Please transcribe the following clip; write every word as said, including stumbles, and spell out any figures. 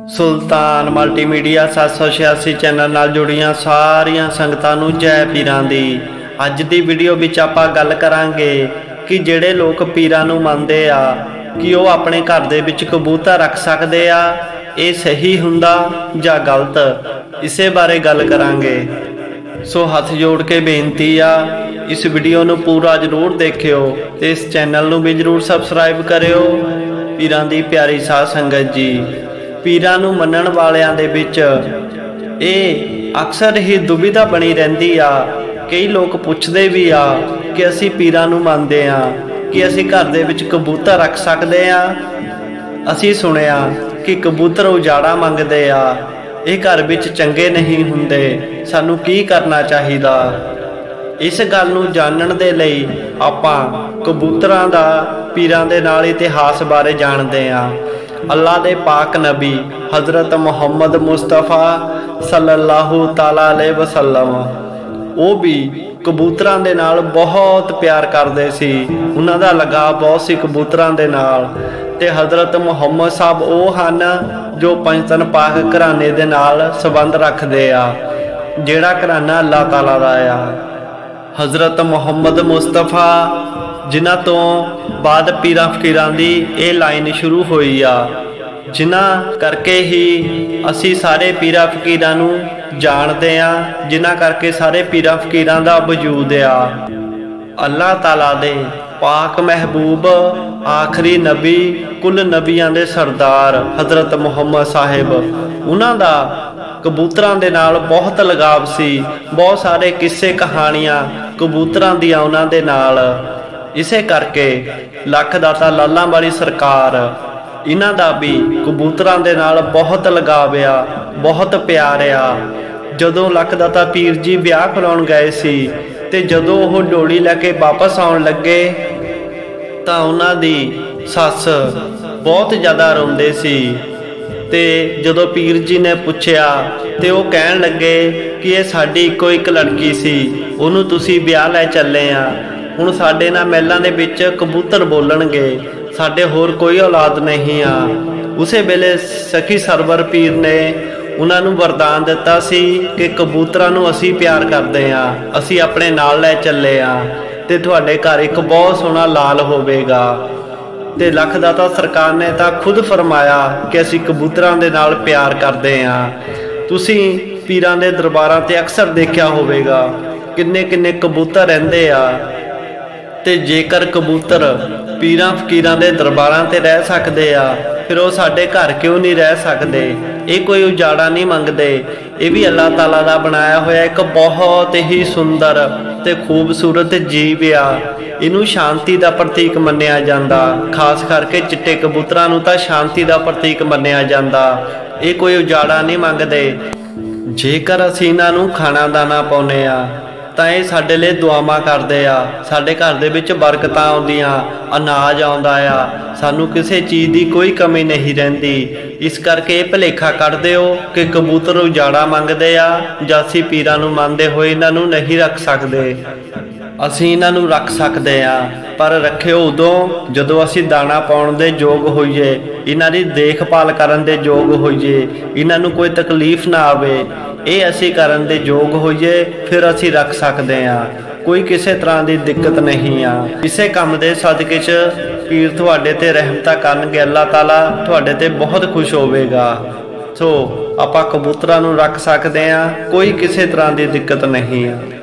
सुल्तान multimedia सात सौ छियासी चैनल नाल जुड़ियां सारियां संगतां नूं जय पीरां दी। अज दी वीडियो विच आपां गल करांगे कि जिहड़े लोग पीरां नूं मनदे आ कि वो अपने घर दे विच कबूतर रख सकदे आ, ये सही हुंदा जां गलत, इसे बारे गल करांगे। सो हथ जोड़ के बेनती आ, इस वीडियो नूं पूरा जरूर देखियो ते इस चैनल नूं भी जरूर सबसक्राइब करियो। पीरां दी प्यारी साध संगत जी, पीरां नूं मनण वालियां दे विच ये अक्सर ही दुविधा बनी रहिंदी आ। कई लोग पुछदे भी आ कि असीं पीरां नूं मनदे आ कि असीं घर दे विच कबूतर रख सकदे आ। असीं सुनिया कि कबूतर उजाड़ा मंगदे आ, ये घर विच चंगे नहीं हुंदे, सानूं की करना चाहीदा। इस गल नूं जानण दे लई आपां कबूतरां दा पीरां दे नाल इतिहास बारे जाणदे आ। अल्लाह दे पाक नबी हज़रत मुहम्मद मुस्तफा सल्लल्लाहु ताला अलैहि वसल्लम वो भी कबूतरां दे नाल बहुत प्यार करदे सी, उन्हां दा लगाव बहुत सी कबूतरां दे नाल। ते हज़रत मुहम्मद साहब वो हन जो पंजतन पाक घराने दे नाल संबंध रखदे आ, जिहड़ा घराना अल्लाह ताला दा आ। हज़रत मुहम्मद मुस्तफा जिन्हां तो बाद पीरां फकीरां दी ये लाइन शुरू हुई आ, जिन्हां करके ही असी सारे पीरां फकीरां नूं जानदे आ, जिन्हां करके सारे पीरां फकीरां दा वजूद आ। अल्लाह ताला दे पाक महबूब आखिरी नबी कुल नबियां दे सरदार हज़रत मुहम्मद साहिब, उन्हां दा कबूतरां दे नाल बहुत लगाव सी। बहुत सारे किस्से कहानियां कबूतरां दियां उन्हां दे नाल। इसे करके लख दाता लालां वाली सरकार इन्हां दा भी कबूतरां दे नाल बहुत लगाव आ, बहुत प्यार आ। जदों लख दाता पीर जी ब्याह कराउण गए सी ते जदों वो डोली लैके वापस आउण लगे तां उन्हां दी सस बहुत ज़्यादा रोंदे सी। ते जदों पीर जी ने पुछया ते वो कहण लगे कि ये साडी इक्को इक लड़की सी, उहनूं तुसीं ब्याह लै चले आ, हुण साडे नाल महलां दे विच कबूतर बोलणगे, साडे होर कोई औलाद नहीं आ। उसे वेले सखी सरवर पीर ने उन्हां नूं वरदान दिता सी कि कबूतरां नूं असीं प्यार करदे आ, असीं अपने नाल लै चले आ ते तुहाडे घर एक बहुत सोहना लाल होवेगा। ते लख दाता सरकार ने तां खुद फरमाया कि असीं कबूतरां दे नाल प्यार करदे आ। तुसीं पीरां दे दरबारां ते अक्सर देखिया होवेगा किन्ने किन्ने कबूतर रहिंदे आ। ते जेकर कबूतर पीरां फकीरां दे दरबारां ते रह सकदे आ, फिर वो साडे घर क्यों नहीं रह सकदे? ये कोई उजाड़ा नहीं मंगदे, ये भी अल्लाह ताला दा बनाया होया एक बहुत ही सुंदर ते खूबसूरत जीव आ। इनू शांति दा प्रतीक मन्निया जांदा, खास करके चिट्टे कबूतरां नूं तां शांति दा प्रतीक मन्निया जांदा। ये कोई उजाड़ा नहीं मंगदे। जेकर असीं इन्हां नूं खाना दाना पाउने आ तां ये साडे लई दुआवां करदे आ, साडे घर दे विच बरकतां आउंदियां, अनाज आउंदा आ, सानूं किसी चीज़ की कोई कमी नहीं रहिंदी। इस करके भुलेखा कढ दिओ कि कबूतर उजाड़ा मंगदे आ जां असीं पीरां नूं मनदे होए इन्हां नूं नहीं रख सकदे। असीं इन्हां नूं रख सकदे आ, पर रखिओ उदों जदों असीं दाना पाउण दे योग होईए, इन्हां दी देखभाल करन दे योग होईए, इन्हां नूं कोई तकलीफ ना आवे, ये असीं करन दे योग होईए, फिर असीं रख सकदे आ। कोई किसी तरह की दिक्कत नहीं आ। इसे काम दे सदके च पीर तुहाडे ते रहमतां करनगे, अल्लाह ताला तुहाडे ते बहुत खुश होवेगा। सो आपां कबूतरां नूं रख सकदे आ, कोई किसी तरह की दिक्कत नहीं आ।